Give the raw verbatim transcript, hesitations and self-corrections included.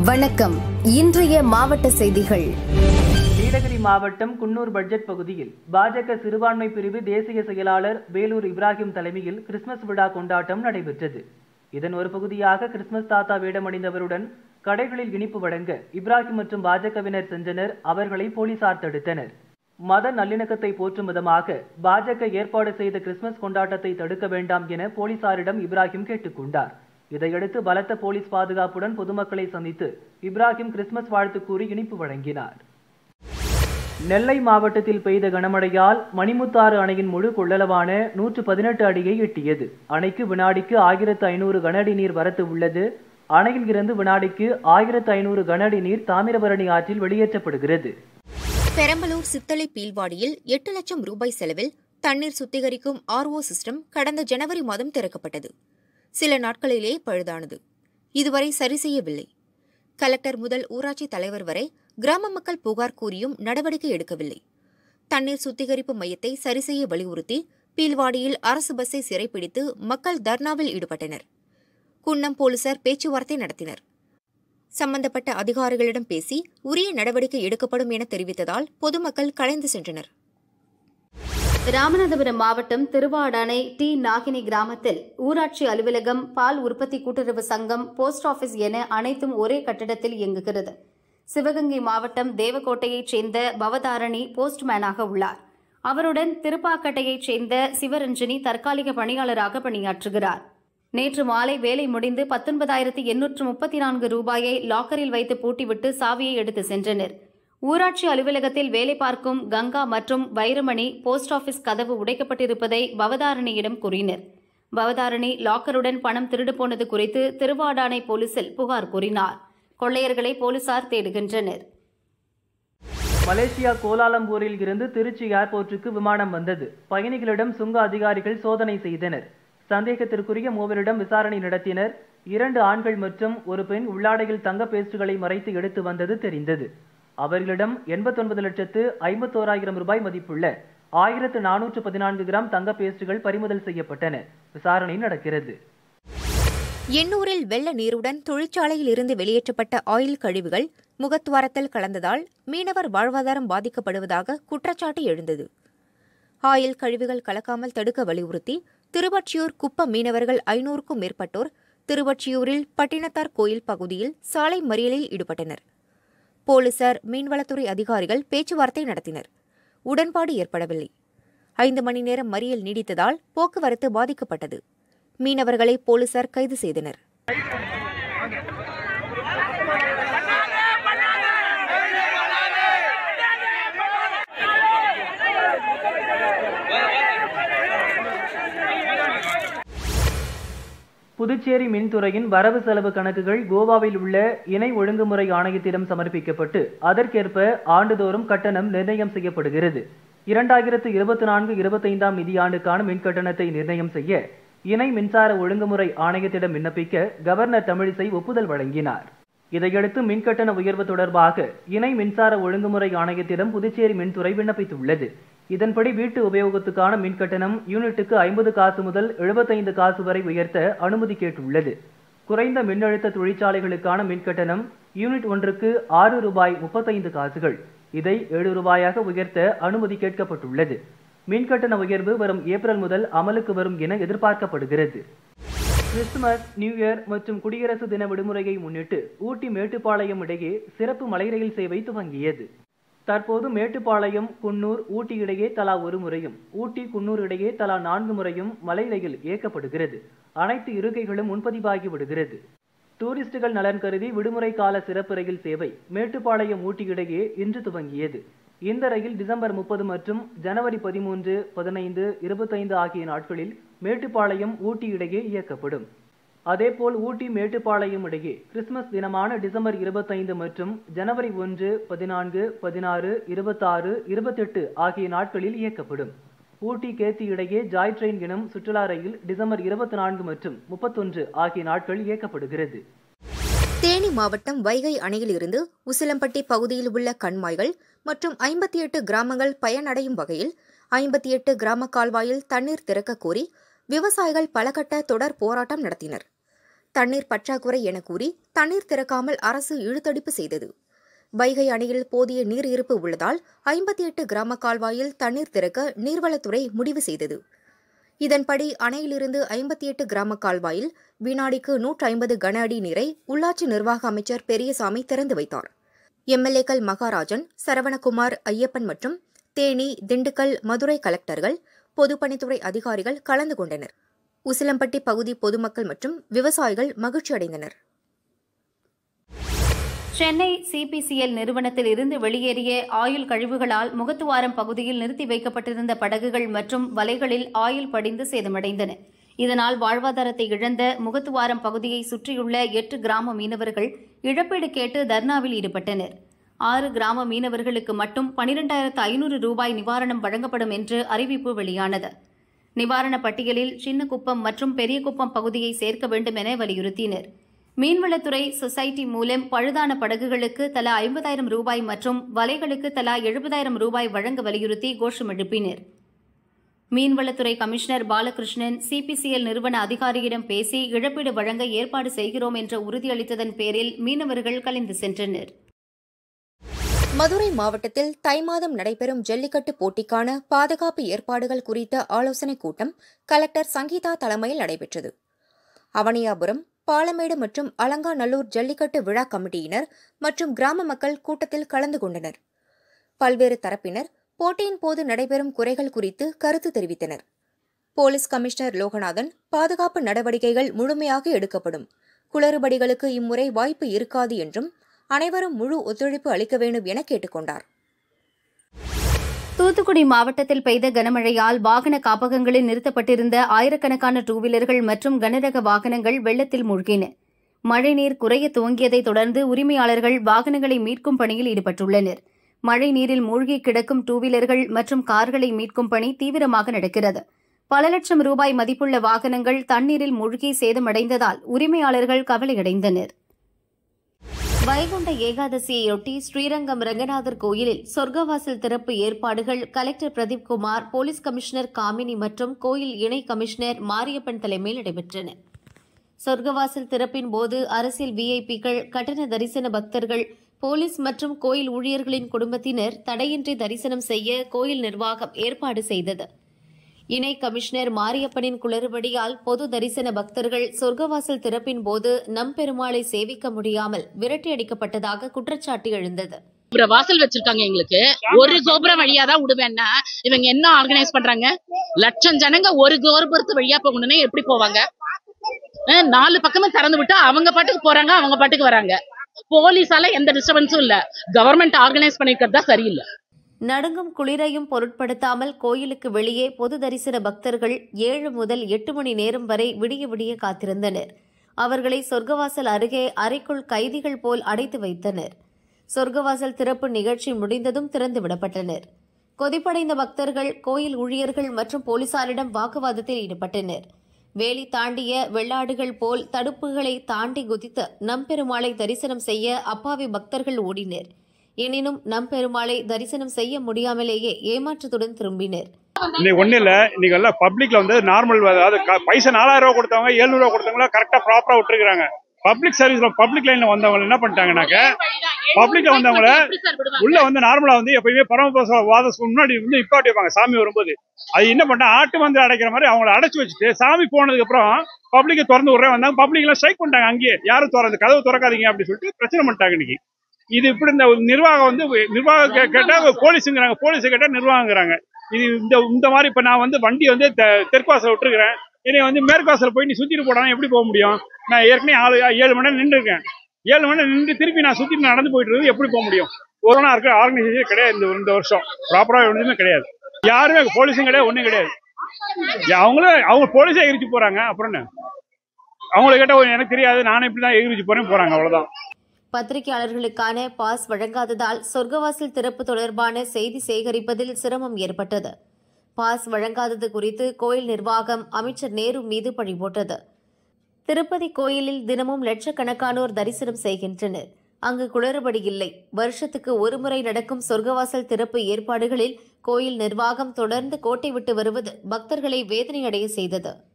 வணக்கம். இன்றைய மாவட்ட செய்திகள். நீலகிரி மாவட்டம் குன்னூர் பட்ஜெட் பகுதியில் பாஜக சிறுபான்மை பிரிவு தேசிய செயலாளர் வேலூர் இப்ராஹிம் தலைமையில் கிறிஸ்துமஸ் விழா கொண்டாட்டம் நடைபெற்றது. இதன் ஒரு பகுதியாக கிறிஸ்துமஸ் தாத்தா வேடமணிந்தவருடன் கடைகளில் இனிப்பு வழங்க இப்ராஹிம் மற்றும் பாஜகவினர் சென்றனர். அவர்களை போலீசார் தடுத்தனர். மத நல்லிணக்கத்தை போற்றும் விதமாக பாஜக ஏற்பாடு செய்த கிறிஸ்துமஸ் கொண்டாட்டத்தை தடுக்க வேண்டாம் என போலீசாரிடம் இப்ராஹிம் கேட்டுக்கொண்டார். இதையடுத்து பலத்த போலீஸ் பாதுகாப்புடன் பொதுமக்களை சந்தித்து இப்ராஹிம் கிறிஸ்துமஸ் வாழ்த்து கூறி இனிப்பு வழங்கினார். நெல்லை மாவட்டத்தில் பெய்த கனமழையால் மணிமுத்தாறு அணையின் முழு கொள்ளளவான நூற்று பதினெட்டு அடியை எட்டியது. அணைக்கு வினாடிக்கு ஆயிரத்து ஐநூறு கன அடி நீர் வரத்து உள்ளது. அணையில் இருந்து வினாடிக்கு ஆயிரத்து ஐநூறு கன அடி நீர் தாமிரபரணி ஆற்றில் வெளியேற்றப்படுகிறது. பெரம்பலூர் சித்தலை பீல்வாடியில் எட்டு லட்சம் ரூபாய் செலவில் தண்ணீர் சுத்திகரிக்கும் ஆர்ஓ சிஸ்டம் கடந்த ஜனவரி மாதம் திறக்கப்பட்டது. சில நாட்களிலேயே பழுதானது. இதுவரை சரி செய்யவில்லை. கலெக்டர் முதல் ஊராட்சி தலைவர் வரை கிராம மக்கள் புகார் கூறியும் நடவடிக்கை எடுக்கவில்லை. தண்ணீர் சுத்திகரிப்பு மையத்தை சரி செய்ய வலியுறுத்தி பீல்வாடியில் அரசு பஸ்ஸை சிறைப்பிடித்து மக்கள் தர்ணாவில் ஈடுபட்டனர். குன்னம் போலீசார் பேச்சுவார்த்தை நடத்தினர். சம்பந்தப்பட்ட அதிகாரிகளிடம் பேசி உரிய நடவடிக்கை எடுக்கப்படும் என தெரிவித்ததால் பொதுமக்கள் கலைந்து சென்றனர். ராமநாதபுரம் மாவட்டம் திருவாடானை டி நாகினி கிராமத்தில் ஊராட்சி அலுவலகம், பால் உற்பத்தி கூட்டுறவு சங்கம், போஸ்ட் ஆபீஸ் என அனைத்தும் ஒரே கட்டிடத்தில் இயங்குகிறது. சிவகங்கை மாவட்டம் தேவக்கோட்டையைச் சேர்ந்த பவதாரணி போஸ்ட்மேனாக உள்ளார். அவருடன் திருப்பாக்கட்டையைச் சேர்ந்த சிவரஞ்சனி தற்காலிக பணியாளராக பணியாற்றுகிறார். நேற்று மாலை வேலை முடிந்து பத்தொன்பதாயிரத்து எண்ணூற்று முப்பத்தி நான்கு ரூபாயை லாக்கரில் வைத்து பூட்டிவிட்டு சாவியை எடுத்து சென்றனர். ஊராட்சி அலுவலகத்தில் வேலை பார்க்கும் கங்கா மற்றும் வைரமணி போஸ்ட் ஆபீஸ் கதவு உடைக்கப்பட்டிருப்பதை பவதாரணியிடம் கூறினர். பவதாரணி லாக்கருடன் பணம் திருடு போனது குறித்து திருவாடானை போலீசில் புகார் கூறினார். கொள்ளையர்களை போலீசார் தேடுகின்றனர். மலேசியா கோலாலம்பூரில் இருந்து திருச்சி ஏர்போர்ட்டுக்கு விமானம் வந்தது. பயணிகளிடம் சுங்க அதிகாரிகள் சோதனை செய்தனர். சந்தேகத்திற்குரிய மூவரிடம் விசாரணை நடத்தினர். இரண்டு ஆண்கள் மற்றும் ஒரு பெண் உள்ளாடையில் தங்க பேஸ்டுகளை மறைத்து எடுத்து வந்தது தெரிந்தது. அவர்களிடம் எண்பத்தி ஒன்பது லட்சத்து ஐம்பத்தோராயிரம் ரூபாய் மதிப்புள்ள ஆயிரத்து நானூற்று பதினான்கு கிராம் தங்க பேஸ்டுகள் பறிமுதல் செய்யப்பட்டன. விசாரணை நடக்கிறது. எண்ணூரில் வெள்ள நீருடன் தொழிற்சாலையில் இருந்து வெளியேற்றப்பட்ட ஆயில் கழிவுகள் முகத்துவாரத்தில் கலந்ததால் மீனவர் வாழ்வாதாரம் பாதிக்கப்படுவதாக குற்றச்சாட்டு எழுந்தது. ஆயில் கழிவுகள் கலக்காமல் தடுக்க வலியுறுத்தி திருவொற்றியூர் குப்ப மீனவர்கள் ஐநூறுக்கும் மேற்பட்டோர் திருவொற்றியூரில் பட்டினத்தார் கோயில் பகுதியில் சாலை மறியலில் ஈடுபட்டனர். போலீசார், மீன்வளத்துறை அதிகாரிகள் பேச்சுவார்த்தை நடத்தினர். உடன்பாடு ஏற்படவில்லை. ஐந்து மணி நேரம் மறியல் நீடித்ததால் போக்குவரத்து பாதிக்கப்பட்டது. மீனவர்களை போலீசார் கைது செய்தனர். புதுச்சேரி மின்துறையின் வரவு செலவு கணக்குகள் கோவாவில் உள்ள இணை ஒழுங்குமுறை ஆணையத்திடம் சமர்ப்பிக்கப்பட்டு அதற்கேற்ப ஆண்டுதோறும் கட்டணம் நிர்ணயம் செய்யப்படுகிறது. இரண்டாயிரத்து இருபத்தி நான்கு இருபத்தைந்தாம் நிதியாண்டுக்கான மின் கட்டணத்தை நிர்ணயம் செய்ய இணை மின்சார ஒழுங்குமுறை ஆணையத்திடம் விண்ணப்பிக்க கவர்னர் தமிழிசை ஒப்புதல் வழங்கினார். இதையடுத்து மின்கட்டண உயர்வு தொடர்பாக இணை மின்சார ஒழுங்குமுறை ஆணையத்திடம் புதுச்சேரி மின்துறை விண்ணப்பித்துள்ளது. இதன்படி வீட்டு உபயோகத்துக்கான மின்கட்டணம் யூனிட்டுக்கு ஐம்பது காசு முதல் எழுபத்தைந்து காசு வரை உயர்த்த அனுமதி கேட்டுள்ளது. குறைந்த மின்னழுத்த தொழிற்சாலைகளுக்கான மின்கட்டணம் யூனிட் ஒன்றுக்கு ஆறு ரூபாய் முப்பத்தைந்து காசுகள், இதை ஏழு ரூபாயாக உயர்த்த அனுமதி கேட்கப்பட்டுள்ளது. மின்கட்டண உயர்வு வரும் ஏப்ரல் முதல் அமலுக்கு வரும் என எதிர்பார்க்கப்படுகிறது. கிறிஸ்துமஸ், நியூ இயர் மற்றும் குடியரசு தின விடுமுறையை முன்னிட்டு ஊட்டி மேட்டுப்பாளையம் இடையே சிறப்பு மலை ரயில் சேவை துவங்கியது. தற்போது மேட்டுப்பாளையம், குன்னூர், ஊட்டி இடையே தலா ஒரு முறையும், ஊட்டி குன்னூர் இடையே தலா நான்கு முறையும் மலை ரயில் இயக்கப்படுகிறது. அனைத்து இருக்கைகளும் முன்பதிவாகி விடுகிறது. டூரிஸ்டுகள் நலன் கருதி விடுமுறை கால சிறப்பு ரயில் சேவை மேட்டுப்பாளையம் ஊட்டி இடையே இன்று துவங்கியது. இந்த ரயில் டிசம்பர் முப்பது மற்றும் ஜனவரி பதிமூன்று, பதினைந்து, இருபத்தைந்து ஆகிய நாட்களில் மேட்டுப்பாளையம் ஊட்டி இடையே இயக்கப்படும். அதேபோல் ஊட்டி மேட்டுப்பாளையம் இடையே கிறிஸ்துமஸ் தினமான டிசம்பர் இருபத்தைந்து மற்றும் ஜனவரி ஒன்று, பதினான்கு, பதினாறு, இருபத்தாறு, இருபத்தெட்டு ஆகிய நாட்களில் இயக்கப்படும். ஊட்டி கேத்தி இடையே ஜாய் ட்ரெயின் எனும் சுற்றுலா ரயில் டிசம்பர் இருபத்தி நான்கு மற்றும் முப்பத்தொன்று ஆகிய நாட்கள் இயக்கப்படுகிறது. தேனி மாவட்டம் வைகை அணையில் இருந்து உசிலம்பட்டி பகுதியில் உள்ள கண்மாய்கள் மற்றும் ஐம்பத்தி எட்டு கிராமங்கள் பயனடையும் வகையில் ஐம்பத்தி எட்டு கிராம கால்வாயில் தண்ணீர் திறக்க கோரி விவசாயிகள் பலகட்ட தொடர் போராட்டம் நடத்தினர். தண்ணீர் பற்றாக்குறை என கூறி தண்ணீர் திறக்காமல் அரசு இழுத்தடிப்பு செய்தது. வைகை அணையில் போதிய நீர் இருப்பு உள்ளதால் ஐம்பத்தி எட்டு கிராம கால்வாயில் தண்ணீர் திறக்க நீர்வளத்துறை முடிவு செய்தது. இதன்படி அணையிலிருந்து ஐம்பத்தி எட்டு கிராம கால்வாயில் வினாடிக்கு நூற்று ஐம்பது கன அடி நீரை உள்ளாட்சி நிர்வாக அமைச்சர் பெரியசாமி திறந்து வைத்தார். எம்எல்ஏக்கள் மகாராஜன், சரவணகுமார், ஐயப்பன் மற்றும் தேனி, திண்டுக்கல், மதுரை கலெக்டர்கள், பொதுப்பணித்துறை அதிகாரிகள் கலந்து கொண்டனர். உசிலம்பட்டி பகுதி பொதுமக்கள் மற்றும் விவசாயிகள் மகிழ்ச்சியடைந்தனர். சென்னை சிபிசிஎல் நிறுவனத்தில் இருந்து வெளியேறிய ஆயில் கழிவுகளால் முகத்துவாரம் பகுதியில் நிறுத்தி வைக்கப்பட்டிருந்த படகுகள் மற்றும் வலைகளில் ஆயில் படிந்து சேதமடைந்தன. இதனால் வாழ்வாதாரத்தை இழந்த முகத்துவாரம் பகுதியை சுற்றியுள்ள எட்டு கிராம மீனவர்கள் இழப்பீடு கேட்டு தர்ணாவில் ஈடுபட்டனர். ஆறு கிராம மீனவர்களுக்கு மட்டும் பனிரெண்டாயிரத்து ஐநூறு ரூபாய் நிவாரணம் வழங்கப்படும் என்று அறிவிப்பு வெளியானது. நிவாரண பட்டியலில் சின்னக்குப்பம் மற்றும் பெரியகுப்பம் பகுதியை சேர்க்க வேண்டும் என வலியுறுத்தினர். மீன்வளத்துறை சொசைட்டி மூலம் பழுதான படகுகளுக்கு தலா ஐம்பதாயிரம் ரூபாய் மற்றும் வலைகளுக்கு தலா எழுபதாயிரம் ரூபாய் வழங்க வலியுறுத்தி கோஷம் எழுப்பினர். மீன்வளத்துறை கமிஷனர் பாலகிருஷ்ணன் சிபிசிஎல் நிறுவன அதிகாரியிடம் பேசி இழப்பீடு வழங்க ஏற்பாடு செய்கிறோம் என்ற உறுதியளித்ததன் பேரில் மீனவர்கள் கலைந்து சென்றனர். மதுரை மாவட்டத்தில் தை மாதம் நடைபெறும் ஜல்லிக்கட்டு போட்டிக்கான பாதுகாப்பு ஏற்பாடுகள் குறித்த ஆலோசனைக் கூட்டம் கலெக்டர் சங்கீதா தலைமையில் நடைபெற்றது. அவனியாபுரம், பாலமேடு மற்றும் அலங்காநல்லூர் ஜல்லிக்கட்டு விழா கமிட்டியினர் மற்றும் கிராம மக்கள் கூட்டத்தில் கலந்து கொண்டனர். பல்வேறு தரப்பினர் போட்டியின் போது நடைபெறும் குறைகள் குறித்து கருத்து தெரிவித்தனர். போலீஸ் கமிஷனர் லோகநாதன், பாதுகாப்பு நடவடிக்கைகள் முழுமையாக எடுக்கப்படும், குளறுபடிகளுக்கு இம்முறை வாய்ப்பு இருக்காது என்றும் அனைவரும் முழு ஒத்துழைப்பு அளிக்க வேண்டும் என கேட்டுக் கொண்டார். தூத்துக்குடி மாவட்டத்தில் பெய்த கனமழையால் வாகன காப்பகங்களில் நிறுத்தப்பட்டிருந்த ஆயிரக்கணக்கான டூ வீலர்கள் மற்றும் கனரக வாகனங்கள் வெள்ளத்தில் மூழ்கின. மழைநீர் குறைய துவங்கியதைத் தொடர்ந்து உரிமையாளர்கள் வாகனங்களை மீட்கும் பணியில் ஈடுபட்டுள்ளனர். மழை நீரில் மூழ்கி கிடக்கும் டூ வீலர்கள் மற்றும் கார்களை மீட்கும் பணி தீவிரமாக நடக்கிறது. பல லட்சம் ரூபாய் மதிப்புள்ள வாகனங்கள் தண்ணீரில் மூழ்கி சேதமடைந்ததால் உரிமையாளர்கள் கவலையடைந்தனர். வைகுண்ட ஏகாதசியையொட்டி ஸ்ரீரங்கம் ரங்கநாதர் கோயிலில் சொர்க்கவாசல் திறப்பு ஏற்பாடுகள் collector Pradeep Kumar, police commissioner Kamini மற்றும் கோயில் இணை கமிஷனர் மாரியப்பன் தலைமையில் நடைபெற்றன. சொர்க்கவாசல் திறப்பின் போது அரசியல் விஐபிக்கள், கட்டண தரிசன பக்தர்கள், போலீஸ் மற்றும் கோயில் ஊழியர்களின் குடும்பத்தினர் தடையின்றி தரிசனம் செய்ய கோயில் நிர்வாகம் ஏற்பாடு செய்தது. இணை கமிஷனர் மாரியப்பனின் குளறுபடியால் பொது தரிசன பக்தர்கள் சொர்க்கவாசல் திறப்பின் போது நம்பெருமாளை சேவிக்க முடியாமல் விரட்டியடிக்கப்பட்டதாக குற்றச்சாட்டு எழுந்தது. வாசல் வச்சிருக்காங்க, எங்களுக்கு ஒரு கோபுரம் வழியா தான் விடுவேன்னா இவங்க என்ன ஆர்கனைஸ் பண்றாங்க? லட்சம் ஜனங்க ஒரு கோபுரத்து வழியா போகணும்னா எப்படி போவாங்க? நாலு பக்கமும் திறந்து விட்டா அவங்க பாட்டுக்கு போறாங்க, அவங்க பாட்டுக்கு வராங்க. போலீஸால எந்த டிஸ்டர்பன்ஸும் இல்ல. கவர்மெண்ட் ஆர்கனைஸ் பண்ணிக்கிறதா சரியில்லை. நடுங்கும் குளிரையும் பொருட்படுத்தாமல் கோயிலுக்கு வெளியே பொது தரிசன பக்தர்கள் ஏழு முதல் எட்டு மணி நேரம் வரை விடிய விடிய காத்திருந்தனர். அவர்களை சொர்க்கவாசல் அருகே அறைக்குள் கைதிகள் போல் அடைத்து வைத்தனர். சொர்க்கவாசல் திறப்பு நிகழ்ச்சி முடிந்ததும் திறந்துவிடப்பட்டனர். கொதிப்படைந்த பக்தர்கள் கோயில் ஊழியர்கள் மற்றும் போலீசாரிடம் வாக்குவாதத்தில் ஈடுபட்டனர். வேலி தாண்டிய வெள்ளாடுகள் போல் தடுப்புகளை தாண்டி குதித்து நம்பெருமாளை தரிசனம் செய்ய அப்பாவி பக்தர்கள் ஓடினர். எனினும் நம்பெருமாளை தரிசனம் செய்ய முடியாமலேயே ஏமாற்றத்துடன் திரும்பினர். இன்னைக்கு ஒண்ணு இல்ல, இன்னைக்கு எல்லாம் பப்ளிக்ல வந்து நார்மல், அதாவது பைசா நாலாயிரம் ரூபாய் கொடுத்தவங்க ஏழுநூறு ரூபாய் கொடுத்தவங்க கரெக்டா ப்ராப்பரா விட்டுருக்காங்க. பப்ளிக் சர்வீஸ்ல பப்ளிக் லைன்ல வந்தவங்க என்ன பண்ணிட்டாங்கன்னாக்க, பப்ளிக்ல வந்தவங்கள உள்ள வந்து நார்மலா வந்து எப்பயுமே பரமபதம் முன்னாடி வந்து நிப்பாட்டி வைப்பாங்க சாமி வரும்போது. அது என்ன பண்ணா ஆட்டு வந்து அடைக்கிற மாதிரி அவங்களை அடைச்சு வச்சுட்டு சாமி போனதுக்கு அப்புறம் பப்ளிக்கை திறந்து விடுறேன் வந்தாங்க. பப்ளிக் எல்லாம் ஸ்ட்ரைக் பண்ணிட்டாங்க. அங்கேயே யாரும் திறந்து கதவு திறக்காதீங்க அப்படின்னு சொல்லிட்டு பிரச்சனை பண்ணிட்டாங்க. இன்னைக்கு இது இப்படி இந்த நிர்வாகம் வந்து நிர்வாகம் கேட்டா போலீஸுங்கிறாங்க, போலீஸ் கேட்டா நிர்வாகங்கிறாங்க. இது இந்த இந்த மாதிரி இப்ப நான் வந்து வண்டி வந்து தெற்கு வாசல் விட்டுருக்கிறேன், என்னை வந்து மேற்கு வாசல் போய் நீ சுத்திட்டு போடாம எப்படி போக முடியும்? நான் ஏற்கனவே ஆறு ஏழு மணி நேரம் நின்று இருக்கேன். ஏழு மணி நேரம் நின்று திருப்பி நான் சுத்திட்டு நடந்து போயிட்டு இருக்கு, எப்படி போக முடியும்? கொரோனா இருக்க ஆர்கனைசேஷன் கிடையாது. இந்த இந்த வருஷம் ப்ராப்பரா ஒன்றுமே கிடையாது. யாருமே போலீஸும் கிடையாது, ஒன்றும் கிடையாது. அவங்களும் அவங்க போலீஸே எகிரிச்சு போறாங்க. அப்புறம் என்ன அவங்கள கேட்டா எனக்கு தெரியாது, நானே இப்படிதான் எகிரிச்சு போறேன் போறாங்க, அவ்வளவுதான். பத்திரிகையாளர்களுக்கான பாஸ் வழங்காததால் சொர்க்கவாசல் திறப்பு தொடர்பான செய்தி சேகரிப்பதில் சிரமம் ஏற்பட்டது. பாஸ் வழங்காதது குறித்து கோயில் நிர்வாகம் அமைச்சர் நேரு மீது பழி போட்டது. திருப்பதி கோயிலில் தினமும் லட்சக்கணக்கானோர் தரிசனம் செய்கின்றனர். அங்கு குளறுபடி இல்லை. வருஷத்துக்கு ஒருமுறை நடக்கும் சொர்க்கவாசல் திறப்பு ஏற்பாடுகளில் கோயில் நிர்வாகம் தொடர்ந்து கோட்டை விட்டு வருவது பக்தர்களை வேதனையடைய செய்தது.